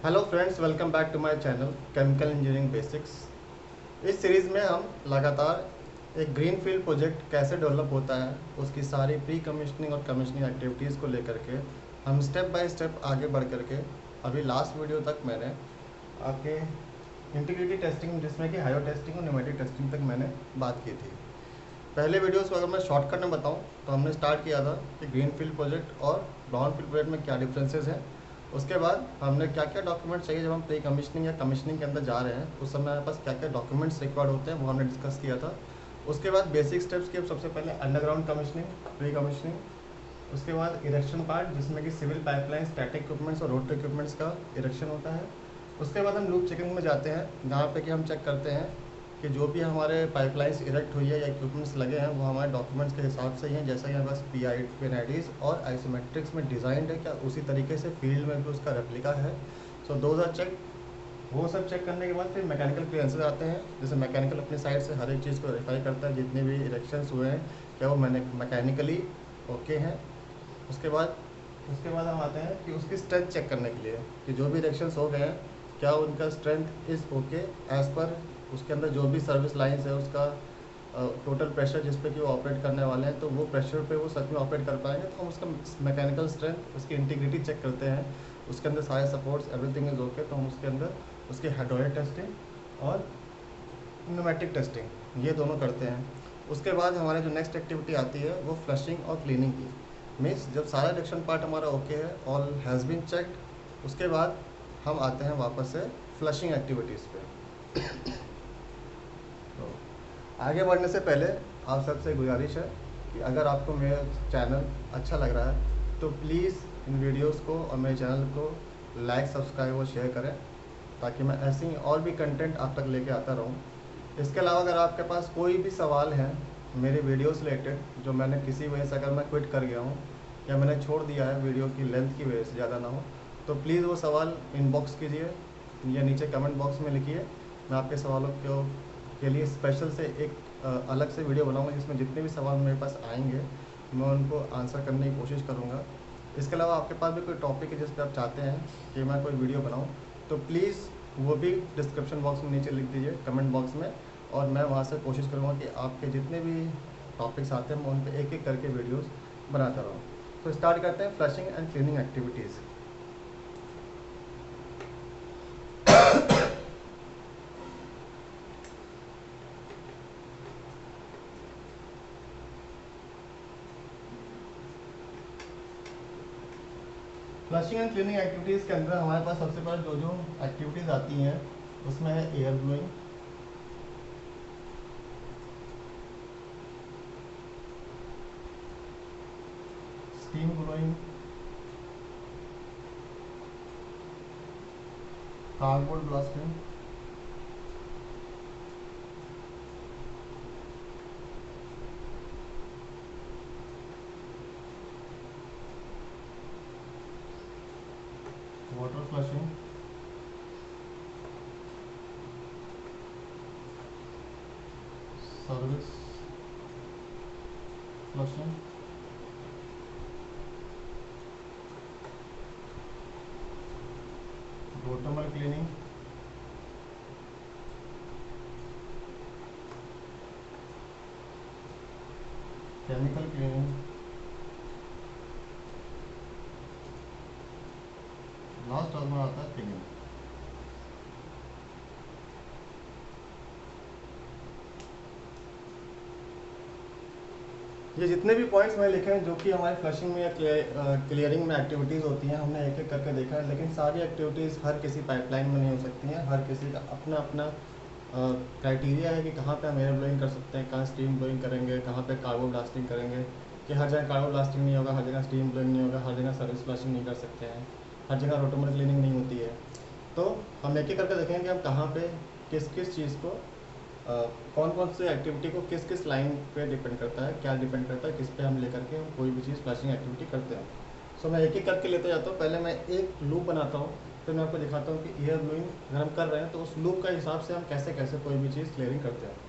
Hello friends, welcome back to my channel chemical engineering basics. इस series में हम लगातार एक ग्रीन फील्ड प्रोजेक्ट कैसे डेवलप होता है उसकी सारी प्री कमिश्निंग और कमिश्निंग एक्टिविटीज़ को लेकर के हम स्टेप बाय स्टेप आगे बढ़ करके अभी लास्ट वीडियो तक मैंने आपके इंटीग्रिटी टेस्टिंग जिसमें कि हायो टेस्टिंग और न्यूमेटिक टेस्टिंग तक मैंने बात की थी। पहले वीडियोस को अगर मैं शॉर्टकट में बताऊं तो हमने स्टार्ट किया था कि ग्रीन फील्ड प्रोजेक्ट और ब्राउन फील्ड प्रोजेक्ट में क्या डिफरेंसेस हैं। उसके बाद हमने क्या क्या डॉक्यूमेंट चाहिए जब हम प्री कमिश्निंग या कमिश्निंग के अंदर जा रहे हैं, उस समय हमारे पास क्या क्या डॉक्यूमेंट्स रिक्वायर्ड होते हैं वो हमने डिस्कस किया था। उसके बाद बेसिक स्टेप्स की सबसे पहले अंडरग्राउंड कमिश्निंग, प्री कमिश्निंग, उसके बाद इरेक्शन पार्ट जिसमें कि सिविल पाइपलाइन, स्टैटिक इक्विपमेंट्स और रोटरी इक्विपमेंट्स का इरेक्शन होता है। उसके बाद हम लूप चेकिंग में जाते हैं जहाँ पे कि हम चेक करते हैं कि जो भी हमारे पाइपलाइंस इरेक्ट हुई है या इक्विपमेंट्स लगे हैं वो हमारे डॉक्यूमेंट्स के हिसाब से ही हैं, जैसा कि हमारे पास पिन आईडीज़ और आइसोमेट्रिक्स में डिज़ाइंड है, क्या उसी तरीके से फील्ड में भी उसका रेप्लिका है। So those are check. वो सब चेक करने के बाद फिर मैकेनिकल क्लियरेंसेज आते हैं, जैसे मैकेनिकल अपनी साइड से हर एक चीज़ को वेरीफाई करता है, जितने भी इरेक्शंस हुए हैं क्या वो मैकेनिकली ओके हैं। उसके बाद हम आते हैं कि उसकी स्ट्रेंथ चेक करने के लिए कि जो भी इरेक्शंस हो गए हैं क्या उनका strength is okay as per उसके अंदर जो भी सर्विस लाइंस है उसका टोटल प्रेशर जिस पे कि वो ऑपरेट करने वाले हैं, तो वो प्रेशर पे वो सच में ऑपरेट कर पाएंगे। तो हम उसका मैकेनिकल स्ट्रेंथ, उसकी इंटीग्रिटी चेक करते हैं, उसके अंदर सारे सपोर्ट्स एवरीथिंग इज़ ओके, तो हम उसके अंदर उसकी हाइड्रोलिक टेस्टिंग और न्यूमेटिक टेस्टिंग ये दोनों करते हैं। उसके बाद हमारे जो नेक्स्ट एक्टिविटी आती है वो फ्लशिंग और क्लीनिंग की। मीन्स जब सारा रिएक्शन पार्ट हमारा ओके है, ऑल हैज़ बीन चेक्ड, उसके बाद हम आते हैं वापस से फ्लशिंग एक्टिविटीज़ पे। तो आगे बढ़ने से पहले आप सबसे गुजारिश है कि अगर आपको मेरा चैनल अच्छा लग रहा है तो प्लीज़ इन वीडियोस को और मेरे चैनल को लाइक, सब्सक्राइब और शेयर करें, ताकि मैं ऐसे ही और भी कंटेंट आप तक लेके आता रहूं। इसके अलावा अगर आपके पास कोई भी सवाल है मेरे वीडियोस रिलेटेड, जो मैंने किसी वजह से अगर मैं क्विट कर गया हूँ या मैंने छोड़ दिया है वीडियो की लेंथ की वजह से ज़्यादा ना हो, तो प्लीज़ वो सवाल इनबॉक्स कीजिए या नीचे कमेंट बॉक्स में लिखिए। मैं आपके सवालों के लिए स्पेशल से एक अलग से वीडियो बनाऊंगा जिसमें जितने भी सवाल मेरे पास आएंगे मैं उनको आंसर करने की कोशिश करूंगा। इसके अलावा आपके पास भी कोई टॉपिक है जिस पर आप चाहते हैं कि मैं कोई वीडियो बनाऊं, तो प्लीज़ वो भी डिस्क्रिप्शन बॉक्स में नीचे लिख दीजिए, कमेंट बॉक्स में, और मैं वहाँ से कोशिश करूँगा कि आपके जितने भी टॉपिक्स आते हैं मैं उन पर एक एक करके वीडियोस बनाता रहूँ। तो स्टार्ट करते हैं flushing and cleaning activities. Flushing and cleaning activities के अंदर हमारे पास सबसे पहले जो एक्टिविटीज़ आती हैं उसमें है air blowing, steam blowing, cardboard blasting, water flushing, service flushing, रोटोमल क्लीनिंग, केमिकल क्लीनिंग, लास्ट और में आता है क्लीनिंग। ये जितने भी पॉइंट्स मैंने लिखे हैं जो कि हमारे फ्लशिंग में या क्लियरिंग में एक्टिविटीज़ होती हैं, हमने एक एक करके देखा है, लेकिन सारी एक्टिविटीज़ हर किसी पाइपलाइन में नहीं हो सकती हैं। हर किसी का अपना अपना क्राइटेरिया है कि कहाँ पे हम एयर ब्लोइंग कर सकते हैं, कहाँ स्टीम ब्लोइंग करेंगे, कहाँ पे कार्बो ब्लास्टिंग करेंगे, कि हर जगह कार्बो ब्लास्टिंग नहीं होगा, हर जगह स्टीम ब्लोइंग नहीं होगा, हर जगह सर्विस फ्लशिंग नहीं कर सकते हैं, हर जगह रोटोमल क्लीनिंग नहीं होती है। तो हम एक एक करके देखेंगे कि हम कहाँ पे किस किस चीज़ को कौन कौन सी एक्टिविटी को किस किस लाइन पे डिपेंड करता है, क्या डिपेंड करता है, किस पे हम लेकर के हम कोई भी चीज़ फ्लशिंग एक्टिविटी करते हैं। सो मैं एक एक करके लेते जाता हूँ। पहले मैं एक लूप बनाता हूँ, फिर मैं आपको दिखाता हूँ कि एयर ब्लोइंग अगर हम कर रहे हैं तो उस लूप का हिसाब से हम कैसे कैसे कोई भी चीज़ क्लियरिंग करते हैं।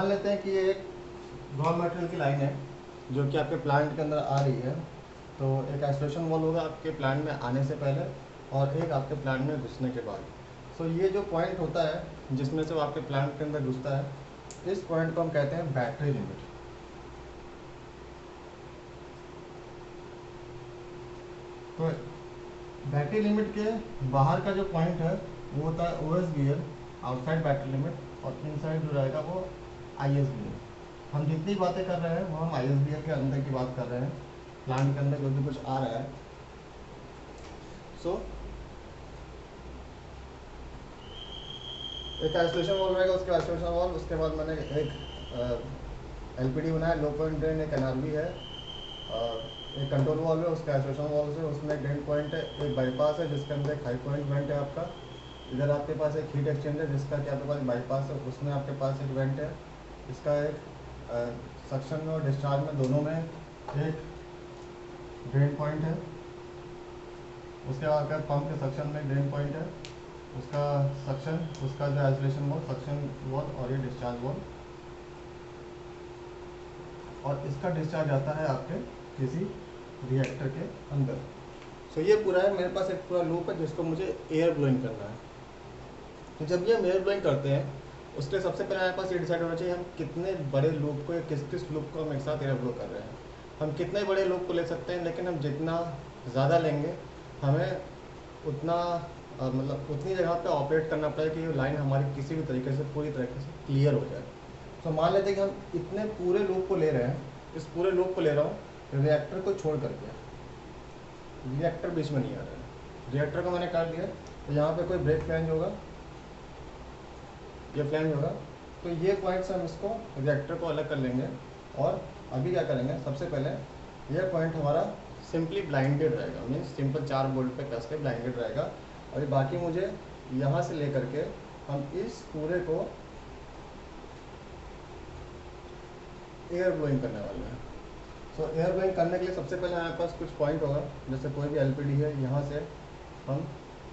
मान लेते हैं कि ये एक रॉ मटेरियल की लाइन है जो कि आपके प्लांट के अंदर आ रही है। तो एक आइसोलेशन वॉल होगा आपके प्लांट में आने से पहले और एक आपके प्लांट में घुसने के बाद। सो ये जो पॉइंट होता है जिसमें से वो आपके प्लांट के अंदर घुसता है, इस पॉइंट को हम कहते हैं बैटरी लिमिट। तो बैटरी लिमिट के बाहर का जो पॉइंट है वो होता है OSBL, आउटसाइड बैटरी लिमिट, और इनसाइड जो रहेगा वो ISBL। हम जितनी बातें कर रहे हैं वो हम ISBL के अंदर की बात कर रहे हैं, प्लांट के अंदर जो भी कुछ आ रहा है। सो एक आइसोलेशन वॉल रहेगा, उसके आइसोलेशन वॉल, उसके बाद मैंने एक LPD बनाया, लो पॉइंट ड्रेन, एक NRV है, एक कंट्रोल वॉल है, उसके आइसोलेशन वॉल से उसमें ड्रेन पॉइंट है, एक बाईपास है जिसके अंदर एक हाई पॉइंट वेंट है आपका। इधर आपके पास एक हीट एक्सचेंजर जिसका कि आपके पास बाईपास है, उसमें आपके पास एक वेंट है। इसका एक सक्शन और डिस्चार्ज में दोनों में एक ड्रेन पॉइंट है। उसके बाद आपका पंप के सक्शन में ड्रेन पॉइंट है, उसका सक्शन, उसका जो आइसोलेशन वॉल, सक्शन वॉल, और ये डिस्चार्ज वॉल, और इसका डिस्चार्ज आता है आपके किसी रिएक्टर के अंदर। सो ये पूरा है, मेरे पास एक पूरा लूप है जिसको मुझे एयर ब्लोइंग करना है। तो जब ये हम एयर ब्लोइंग करते हैं उसके लिए सबसे पहले हमारे पास ये डिसाइड होना चाहिए हम कितने बड़े लूप को या किस किस लूप को हम एक साथ एयर ब्लो कर रहे हैं। हम कितने बड़े लूप को ले सकते हैं, लेकिन हम जितना ज़्यादा लेंगे हमें उतना मतलब उतनी जगह पे ऑपरेट करना पड़ेगा कि लाइन हमारी किसी भी तरीके से पूरी तरीके से क्लियर हो जाए। तो मान लेते हैं कि हम इतने पूरे लूप को ले रहे हैं, इस पूरे लूप को ले रहा हूँ रिएक्टर को छोड़ करके, रिएक्टर बीच में नहीं आ रहा है। रिएक्टर को मैंने काट दिया, तो यहाँ पे कोई ब्रेक फ्लैंज होगा, ये फ्लैंज होगा, तो ये पॉइंट से हम इसको रिएक्टर को अलग कर लेंगे। और अभी क्या करेंगे, सबसे पहले ये पॉइंट हमारा सिंपली ब्लाइंडेड रहेगा, मीन्स सिंपल 4 बोल्ट पे कस के ब्लाइंडेड रहेगा। और ये बाकी मुझे यहाँ से ले करके हम इस पूरे को एयर ब्लोइंग करने वाले हैं। सो एयर ब्लोइंग करने के लिए सबसे पहले हमारे पास कुछ पॉइंट होगा, जैसे कोई भी LPD है, यहाँ से हम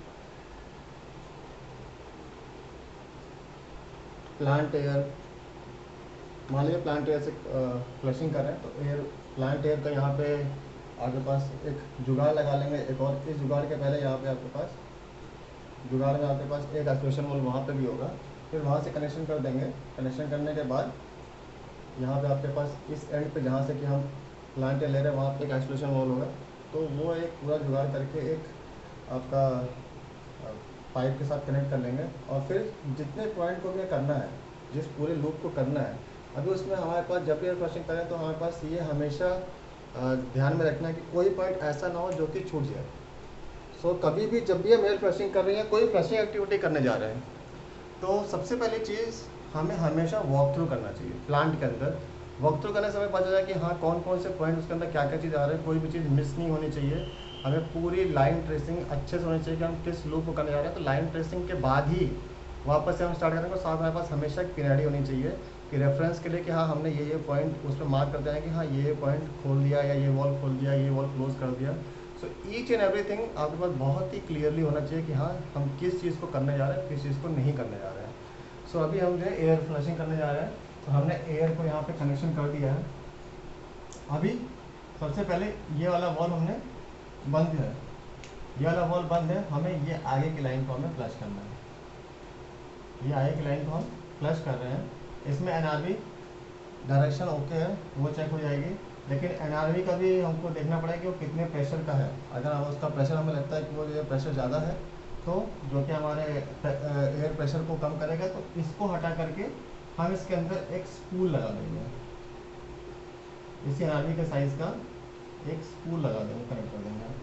प्लांट एयर, मान लीजिए प्लांट एयर से फ्लशिंग कर रहे हैं, तो एयर प्लांट एयर का यहाँ पे आपके पास एक जुगाड़ लगा लेंगे, एक और इस जुगाड़ के पहले यहाँ पे आपके पास जुगाड़ में आपके पास एक आइसोलेशन वॉल वहाँ पे भी होगा, फिर वहाँ से कनेक्शन कर देंगे। कनेक्शन करने के बाद यहाँ पे आपके पास इस एंड पे जहाँ से कि हम प्लांट एयर ले रहे हैं वहाँ पे एक आइसोलेशन वॉल होगा, तो वो एक पूरा जुगाड़ करके एक आपका पाइप के साथ कनेक्ट कर लेंगे। और फिर जितने पॉइंट को भी करना है, जिस पूरे लूप को करना है, अभी उसमें हमारे पास जब भी एयर फ्लशिंग करें तो हमारे पास ये हमेशा ध्यान में रखना है कि कोई पॉइंट ऐसा ना हो जो कि छूट जाए। सो कभी भी जब भी हम एयर फ्लशिंग कर रहे हैं, कोई फ्लशिंग एक्टिविटी करने जा रहे हैं, तो सबसे पहली चीज़ हमें हमेशा वॉक थ्रू करना चाहिए। प्लांट के अंदर वॉक थ्रू करने से हमें पता चला कि हाँ कौन कौन से पॉइंट उसके अंदर क्या क्या चीज़ आ रही है, कोई भी चीज़ मिस नहीं होनी चाहिए। हमें पूरी लाइन ट्रेसिंग अच्छे से होनी चाहिए कि हम किस लूप को करने जा रहे हैं। तो लाइन ट्रेसिंग के बाद ही वापस से हम स्टार्ट करेंगे। साथ हमारे पास हमेशा एक पिनैडी होनी चाहिए कि रेफरेंस के लिए कि हाँ हमने ये पॉइंट उस पर मार्क कर देना है कि हाँ ये पॉइंट खोल दिया, या ये वॉल खोल दिया, ये वॉल क्लोज कर दिया। सो ईच एंड एवरीथिंग आपके पास बहुत ही क्लियरली होना चाहिए कि हाँ हम किस चीज़ को करने जा रहे हैं, किस चीज़ को नहीं करने जा रहे हैं। सो अभी हम जो एयर फ्लशिंग करने जा रहे हैं, तो हमने एयर को यहाँ पे कनेक्शन कर दिया है। अभी सबसे पहले ये वाला वॉल हमने बंद है, ये वाला वॉल बंद है, हमें ये आगे की लाइन को हमें फ्लश करना है। ये आगे की लाइन को हम फ्लश कर रहे हैं। इसमें NRV डायरेक्शन ओके है, वो चेक हो जाएगी, लेकिन NRV का भी हमको देखना पड़ेगा कि वो कितने प्रेशर का है। अगर हम उसका प्रेशर हमें लगता है कि वो जो प्रेशर ज़्यादा है, तो जो कि हमारे एयर प्रेशर को कम करेगा, तो इसको हटा करके हम इसके अंदर एक स्पूल लगा देंगे। इसी NRV के साइज़ का एक स्पूल लगा देंगे, कनेक्ट कर देंगे।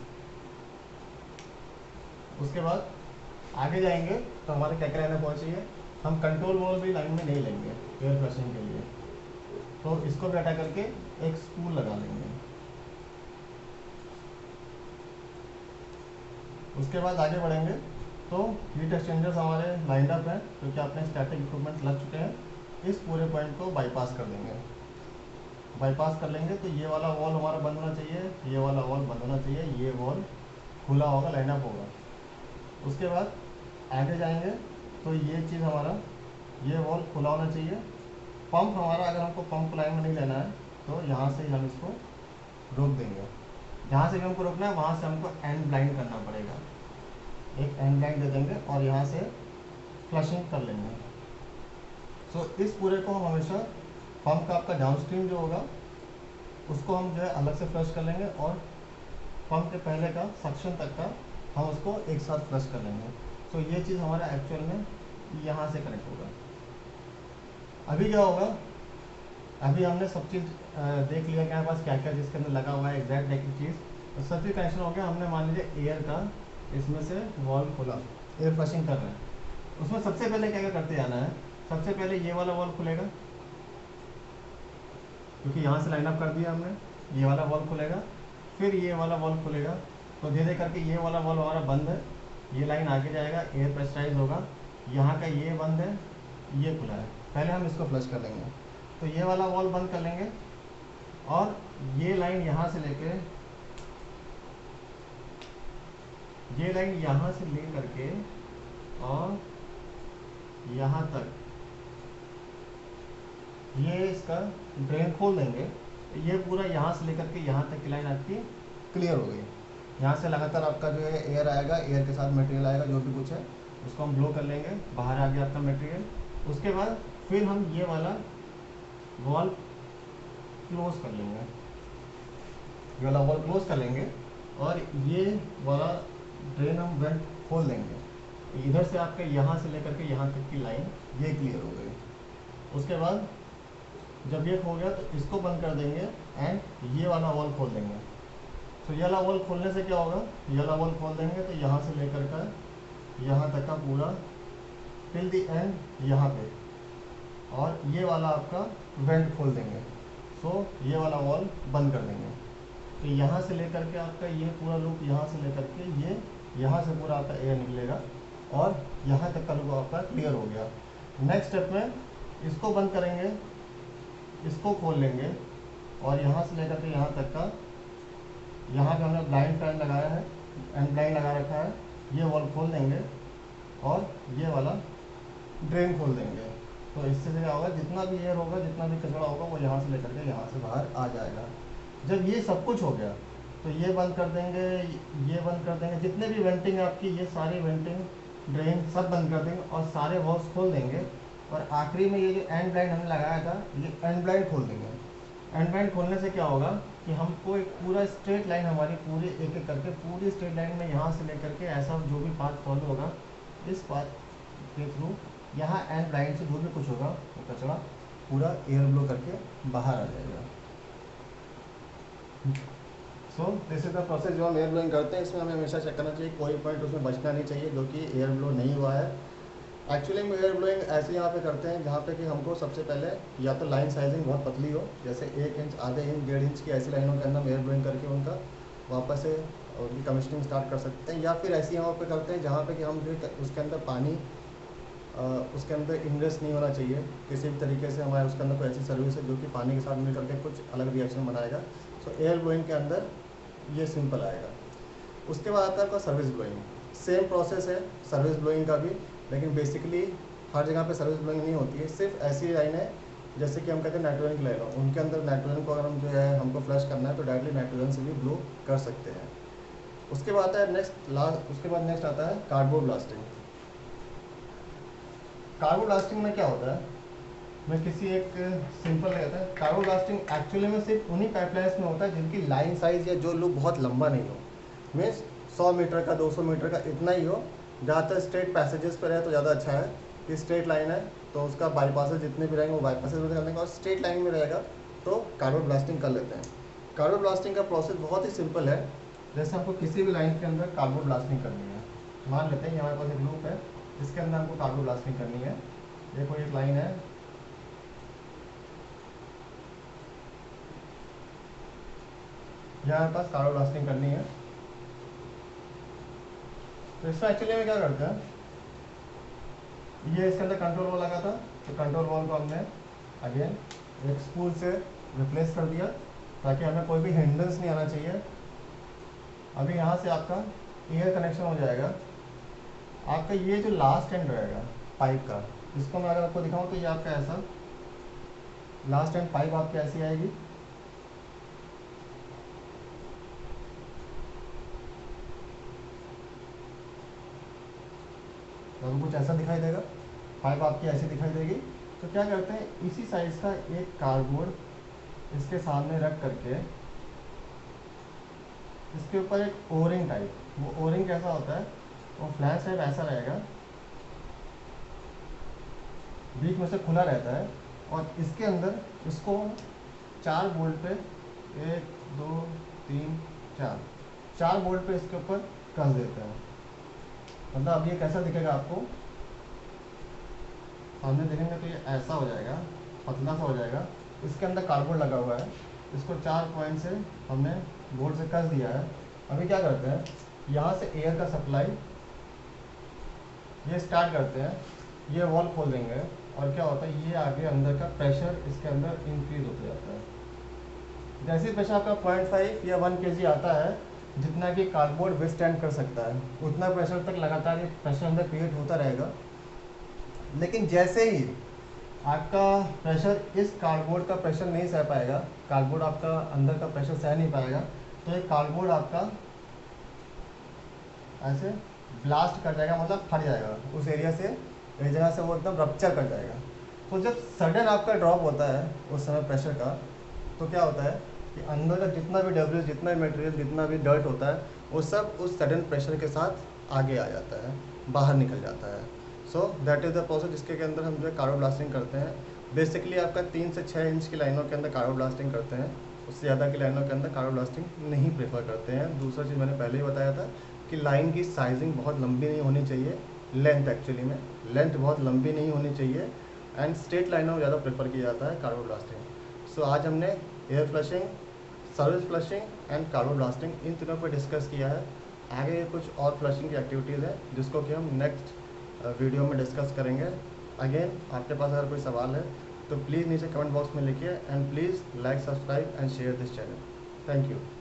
उसके बाद आगे जाएंगे तो हमारे क्या क्या लाइन पहुँची है, हम कंट्रोल वॉल भी लाइन में नहीं लेंगे एयर फ्लशिंग के लिए, तो इसको भी हटा करके एक स्पूल लगा लेंगे। उसके बाद आगे बढ़ेंगे तो हीट एक्सचेंजर्स हमारे लाइंड अप हैं, क्योंकि आपने स्टैटिक इक्विपमेंट लग चुके हैं। इस पूरे पॉइंट को बाईपास कर देंगे। बाईपास कर लेंगे तो ये वाला वॉल हमारा बंद होना चाहिए, ये वाला वॉल बंद होना चाहिए, ये वॉल खुला होगा, लाइन अप होगा। उसके बाद आगे जाएंगे तो ये चीज़ हमारा, ये वॉल खुला होना चाहिए, पंप हमारा, अगर हमको पंप लाइन में नहीं लेना है तो यहाँ से ही हम इसको रोक देंगे। जहाँ से भी हमको रोकना है वहाँ से हमको एंड ब्लाइंड करना पड़ेगा, एक एंड ब्लाइंड दे देंगे और यहाँ से फ्लशिंग कर लेंगे। सो इस पूरे को हम हमेशा पंप का आपका डाउनस्ट्रीम जो होगा उसको हम जो है अलग से फ्लश कर लेंगे और पंप के पहले का सक्शन तक का हम उसको एक साथ फ्लश कर लेंगे। सो ये चीज़ हमारा एक्चुअल में यहाँ से कनेक्ट होगा। अभी क्या होगा, अभी हमने सब चीज़ देख लिया कि हमारे पास क्या क्या जिसके अंदर लगा हुआ है एग्जैक्ट एक चीज़, तो सब चीज़ कनेक्शन हो गया। हमने मान लीजिए एयर का इसमें से वॉल खोला, एयर फ्लशिंग कर रहे हैं। उसमें सबसे पहले क्या क्या करते जाना है, सबसे पहले ये वाला वॉल खुलेगा क्योंकि यहाँ से लाइनअप कर दिया हमने, ये वाला वॉल खुलेगा, फिर ये वाला वॉल खुलेगा। तो धीरे करके ये वाला वॉल हमारा बंद है, ये लाइन आगे जाएगा, एयर प्रेशराइज होगा, यहाँ का ये बंद है, ये खुला है। पहले हम इसको फ्लश कर लेंगे, तो ये वाला वॉल बंद कर लेंगे और ये लाइन यहाँ से लेके, ये लाइन यहाँ से ले करके और यहाँ तक ये इसका ड्रेन खोल देंगे। ये पूरा यहाँ से लेकर के यहाँ तक की लाइन आपकी क्लियर हो गई। यहाँ से लगातार आपका जो है एयर आएगा, एयर के साथ मटेरियल आएगा, जो भी कुछ है उसको हम ब्लो कर लेंगे, बाहर आ गया आपका मटेरियल। उसके बाद फिर हम ये वाला वॉल क्लोज कर लेंगे, ये वाला वॉल क्लोज कर लेंगे और ये वाला ड्रेन हम वेंट खोल देंगे। इधर से आपका यहाँ से लेकर के यहाँ तक की लाइन ये क्लियर हो गई। उसके बाद जब ये हो गया तो इसको बंद कर देंगे एंड ये वाला वॉल खोल देंगे। तो ये वाला वॉल खोलने से क्या होगा, ये वाला वॉल खोल देंगे तो यहाँ से लेकर का यहाँ तक का पूरा टिल दी एंड यहाँ पे, और ये वाला आपका वेंट खोल देंगे। सो ये वाला वॉल बंद कर देंगे। तो यहाँ से लेकर के आपका ये पूरा लूप, यहाँ से लेकर के ये यहाँ से पूरा आपका एयर निकलेगा और यहाँ तक का लूप आपका क्लियर हो गया। नेक्स्ट स्टेप में इसको बंद करेंगे, इसको खोल लेंगे और यहाँ से लेकर के यहाँ तक का, यहाँ पे हमने ब्लाइंड फैन लगाया है, एंड ब्लाइंड लगा रखा है, ये वॉल खोल देंगे और ये वाला ड्रेन खोल देंगे। तो इससे क्या होगा, जितना भी एयर होगा, जितना भी कचरा होगा वो यहाँ से लेकर के यहाँ से बाहर आ जाएगा। जब ये सब कुछ हो गया तो ये बंद कर देंगे, ये बंद कर देंगे, जितने भी वेंटिंग है आपकी ये सारी वेंटिंग ड्रेन सब बंद कर देंगे और सारे वॉल्स खोल देंगे। और आखिरी में ये जो एंड ब्लाइंड हमने लगाया था ये एंड ब्लाइंड खोल देंगे। एंड ब्लाइंड खोलने से क्या होगा कि हमको एक पूरा स्ट्रेट लाइन हमारी पूरी एक एक करके पूरी स्ट्रेट लाइन में यहाँ से लेकर के ऐसा जो भी पाथ फॉलो होगा इस पाथ के थ्रू यहाँ एंड ब्लाइंड से जो भी कुछ होगा वो कचरा पूरा एयर ब्लो करके बाहर आ जाएगा। So this is the process जो हम एयर ब्लोइंग करते हैं। इसमें हमें हमेशा चेक करना चाहिए कोई पॉइंट उसमें बचना नहीं चाहिए जो कि एयर ब्लो नहीं हुआ है। एक्चुअली हम एयर ब्लोइंग ऐसे यहाँ पे करते हैं जहाँ पे कि हमको सबसे पहले या तो लाइन साइजिंग बहुत पतली हो, जैसे 1 इंच, आधे इंच, 1.5 इंच की ऐसी लाइनों के अंदर हम एयर ब्लोइंग करके उनका वापस से उनकी कमिश्निंग स्टार्ट कर सकते हैं। या फिर ऐसी यहाँ पे करते हैं जहाँ पे कि हम जो उसके अंदर पानी उसके अंदर इन्वेस्ट नहीं होना चाहिए किसी भी तरीके से। हमारे उसके अंदर कोई ऐसी सर्विस है जो कि पानी के साथ मिल करके कुछ अलग रिएक्शन बनाएगा। सो एयर ब्लोइंग के अंदर ये सिंपल आएगा। उसके बाद आता है आपका सर्विस ब्लोइंग। सेम प्रोसेस है सर्विस ब्लोइंग का भी, लेकिन बेसिकली हर जगह पे सर्विस ब्लोइंग नहीं होती है। सिर्फ ऐसी लाइन है जैसे कि हम कहते हैं नाइट्रोजन की लाइन हो, उनके अंदर नाइट्रोजन को अगर हम जो है हमको फ्लश करना है तो डायरेक्टली नाइट्रोजन से भी ब्लो कर सकते हैं। उसके बाद आता है उसके बाद नेक्स्ट आता है कार्डबोर्ड ब्लास्टिंग। कार्बो ब्लास्टिंग में क्या होता है, मैं किसी एक सिंपल कहता है। कार्बो ब्लास्टिंग एक्चुअली में सिर्फ उन्हीं पाइपलाइंस में होता है जिनकी लाइन साइज या जो लूप बहुत लंबा नहीं हो, मीन्स 100 मीटर का 200 मीटर का इतना ही हो। ज़्यादातर स्ट्रेट पैसेजेस पर है तो ज़्यादा अच्छा है कि स्ट्रेट लाइन है तो उसका बाईपासेज जितने भी रहेंगे वो बाईपासेज में कर लेंगे, और स्ट्रेट लाइन में रहेगा तो कार्बो ब्लास्टिंग कर लेते हैं। कार्बो ब्लास्टिंग का प्रोसेस बहुत ही सिंपल है। जैसे हमको किसी भी लाइन के अंदर कार्बो ब्लास्टिंग करनी है, मान लेते हैं ये हमारे पास एक लूप है इसके अंदर हमको कार्बो ब्लास्टिंग करनी है। ये कोई एक लाइन है, यहाँ हमारे पास कार्बो ब्लास्टिंग करनी है। तो इसमें एक्चुअली में क्या करते हैं, ये इसके अंदर कंट्रोल वॉल लगा था तो कंट्रोल वॉल को हमने अगेन एक स्पूल से रिप्लेस कर दिया ताकि हमें कोई भी हिंड्रेंस नहीं आना चाहिए। अभी यहाँ से आपका एयर कनेक्शन हो जाएगा। आपका ये जो लास्ट एंड रहेगा पाइप का, इसको मैं अगर आपको दिखाऊं तो ये आपका ऐसा लास्ट एंड पाइप आपकी ऐसी आएगी। तो कुछ ऐसा दिखाई देगा, पाइप आपकी ऐसी दिखाई देगी। तो क्या करते हैं, इसी साइज का एक कार्डबोर्ड इसके सामने रख करके इसके ऊपर एक ओरिंग टाइप, वो ओरिंग कैसा होता है, वो फ्लैश टाइप ऐसा रहेगा, बीच में से खुला रहता है, और इसके अंदर इसको 4 बोल्ट पे 1 2 3 4 बोल्ट पे इसके ऊपर कस देते हैं। मतलब अब ये कैसा दिखेगा आपको, सामने देखेंगे तो ये ऐसा हो जाएगा, पतला सा हो जाएगा। इसके अंदर कार्डबोर्ड लगा हुआ है, इसको 4 पॉइंट से हमने बोर्ड से कस दिया है। अभी क्या करते हैं, यहाँ से एयर का सप्लाई ये स्टार्ट करते हैं, ये वॉल खोल देंगे, और क्या होता है, ये आगे अंदर का प्रेशर इसके अंदर इंक्रीज होता जाता है। जैसे प्रेशर आपका 0.5 या 1 kg आता है, जितना कि कार्डबोर्ड विथस्टैंड कर सकता है, उतना प्रेशर तक लगातार ये प्रेशर अंदर क्रिएट होता रहेगा। लेकिन जैसे ही आपका प्रेशर इस कार्डबोर्ड का प्रेशर नहीं सह पाएगा, कार्डबोर्ड आपका अंदर का प्रेशर सह नहीं पाएगा, तो ये कार्डबोर्ड आपका ऐसे ब्लास्ट कर जाएगा, मतलब फट जाएगा उस एरिया से, एक जगह से वो एकदम रप्चर कर जाएगा। तो जब सडन आपका ड्रॉप होता है उस समय प्रेशर का, तो क्या होता है कि अंदर का जितना भी डेब्रिस, जितना भी मटेरियल, जितना भी डर्ट होता है, वो सब उस सडन प्रेशर के साथ आगे आ जाता है, बाहर निकल जाता है। So that is the process जिसके के अंदर हम जो है कार्बो ब्लास्टिंग करते हैं। बेसिकली आपका 3 से 6 इंच की लाइनों के अंदर कार्बो ब्लास्टिंग करते हैं, उससे ज़्यादा की लाइनों के अंदर कार्बो ब्लास्टिंग नहीं प्रेफर करते हैं। दूसरा चीज़ मैंने पहले ही बताया था कि लाइन की साइजिंग बहुत लंबी नहीं होनी चाहिए, लेंथ एक्चुअली में लेंथ बहुत लंबी नहीं होनी चाहिए, एंड स्ट्रेट लाइनों में ज़्यादा प्रेफर किया जाता है कार्बो ब्लास्टिंग। सो आज हमने air flushing, service flushing and carbo blasting इन तीनों पर डिस्कस किया है। आगे कुछ और फ्लशिंग की एक्टिविटीज़ है जिसको कि हम नेक्स्ट वीडियो में डिस्कस करेंगे। अगेन आपके पास अगर कोई सवाल है तो प्लीज़ नीचे कमेंट बॉक्स में लिखिए, and please like, subscribe and share this channel. Thank you.